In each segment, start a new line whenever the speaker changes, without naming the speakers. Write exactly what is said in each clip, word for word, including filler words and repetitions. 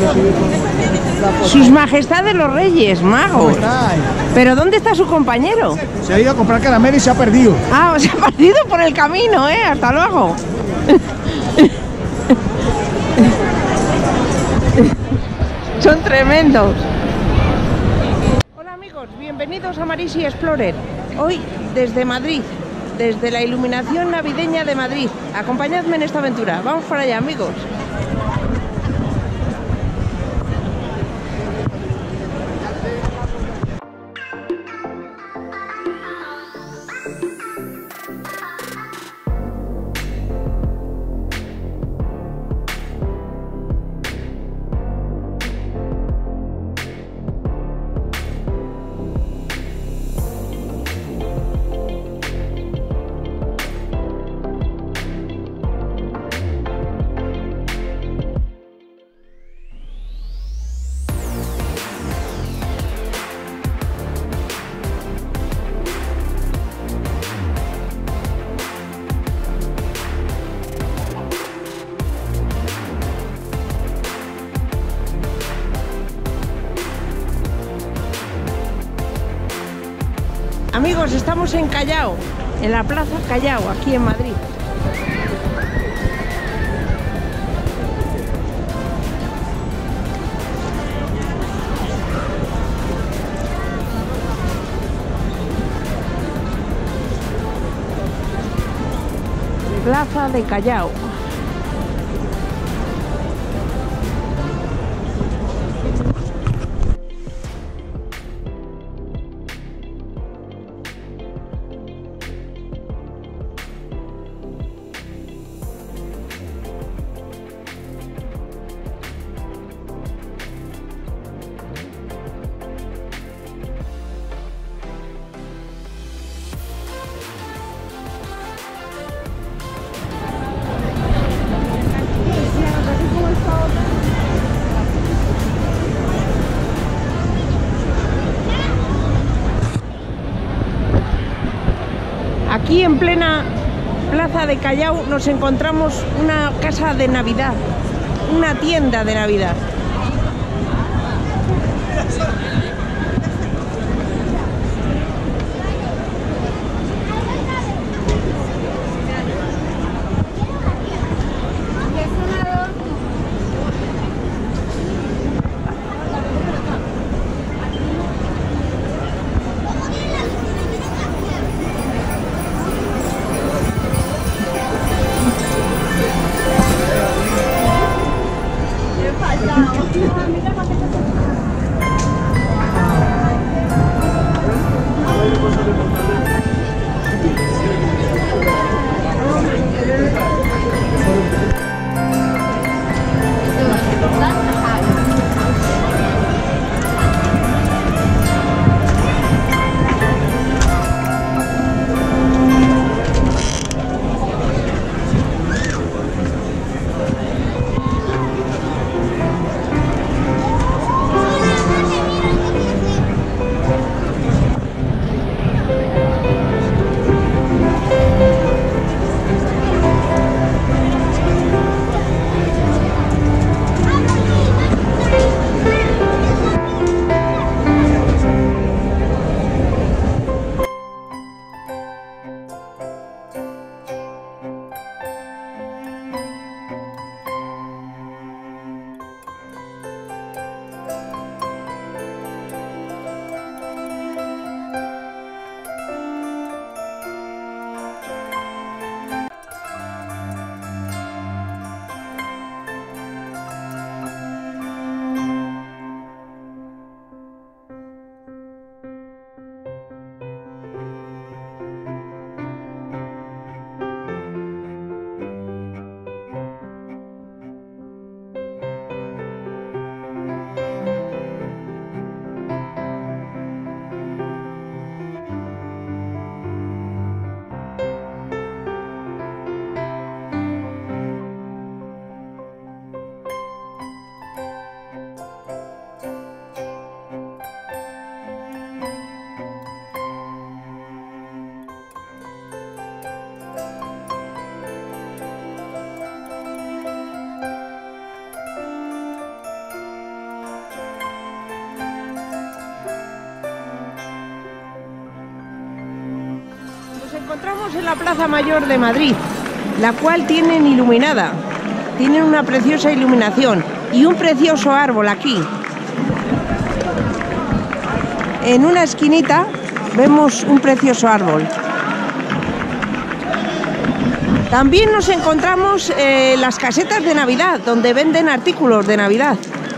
Sus majestades los Reyes Magos. ¿Pero dónde está su compañero?
Se ha ido a comprar caramelo y se ha perdido.
Ah, se ha perdido por el camino, ¿eh? Hasta luego. Son tremendos. Hola amigos, bienvenidos a Marisi Explorer. Hoy desde Madrid, desde la iluminación navideña de Madrid. Acompañadme en esta aventura. Vamos para allá, amigos. Amigos, estamos en Callao, en la Plaza Callao, aquí en Madrid. Plaza de Callao. Aquí en plena Plaza de Callao nos encontramos una casa de Navidad, una tienda de Navidad. Estamos en la Plaza Mayor de Madrid, la cual tienen iluminada. Tienen una preciosa iluminación y un precioso árbol aquí. En una esquinita vemos un precioso árbol. También nos encontramos eh, las casetas de Navidad, donde venden artículos de Navidad.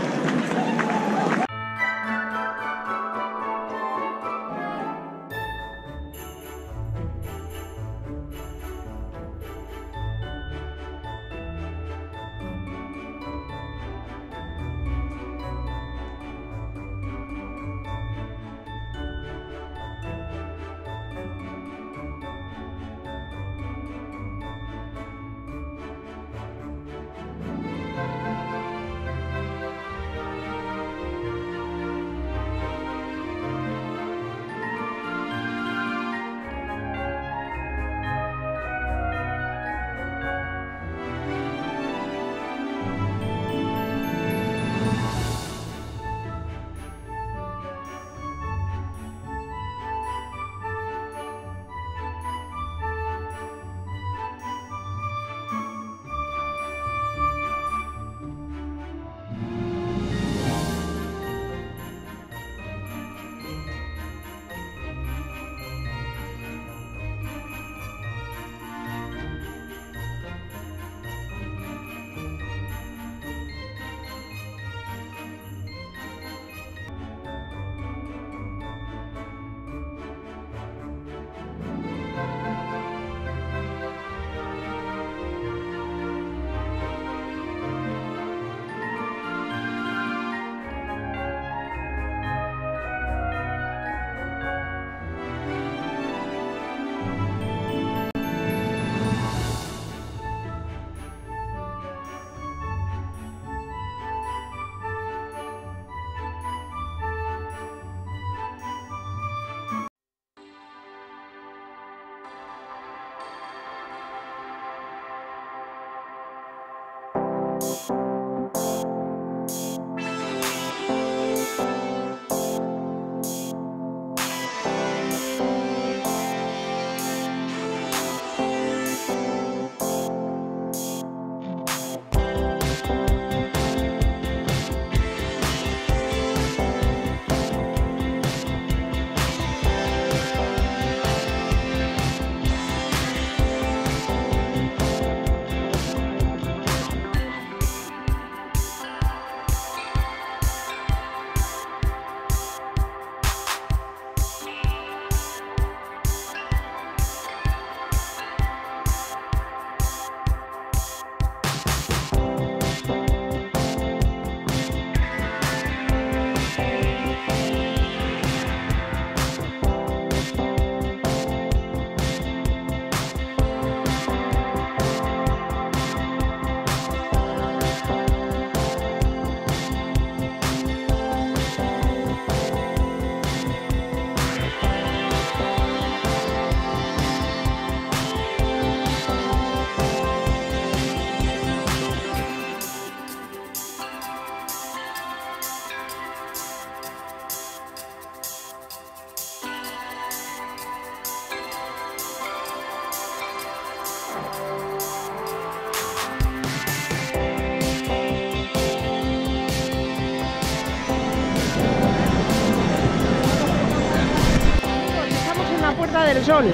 Puerta del Sol.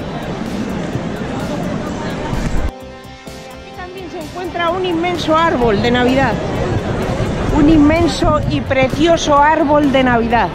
Aquí también se encuentra un inmenso árbol de Navidad. Un inmenso y precioso árbol de Navidad.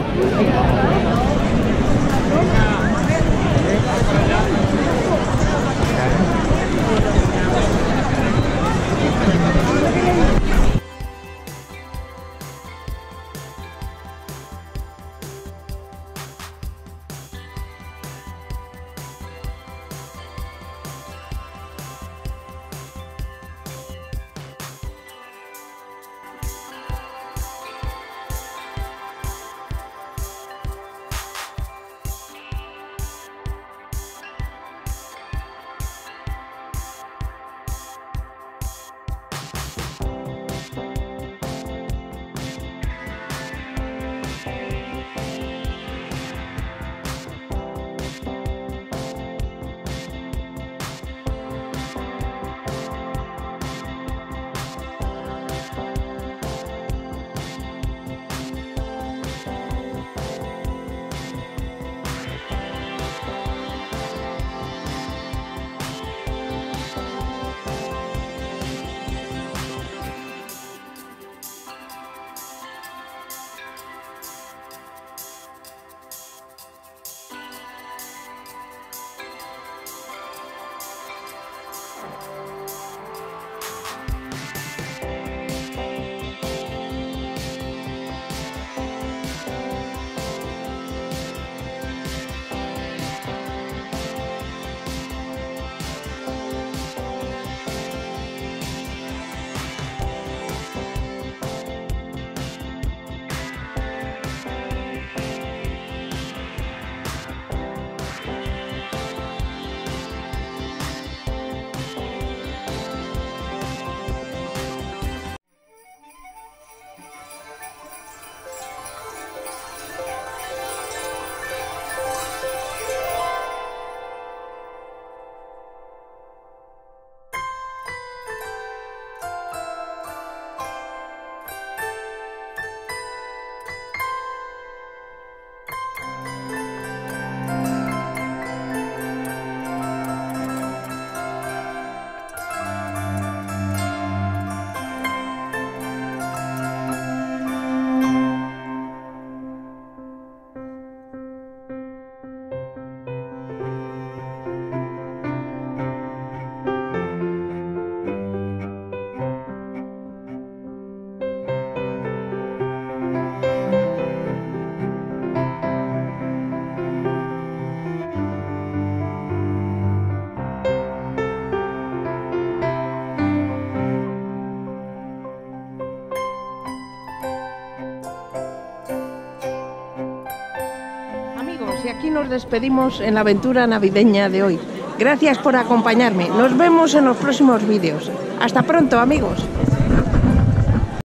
y aquí nos despedimos en la aventura navideña de hoy. Gracias por acompañarme. Nos vemos en los próximos vídeos. Hasta pronto, amigos.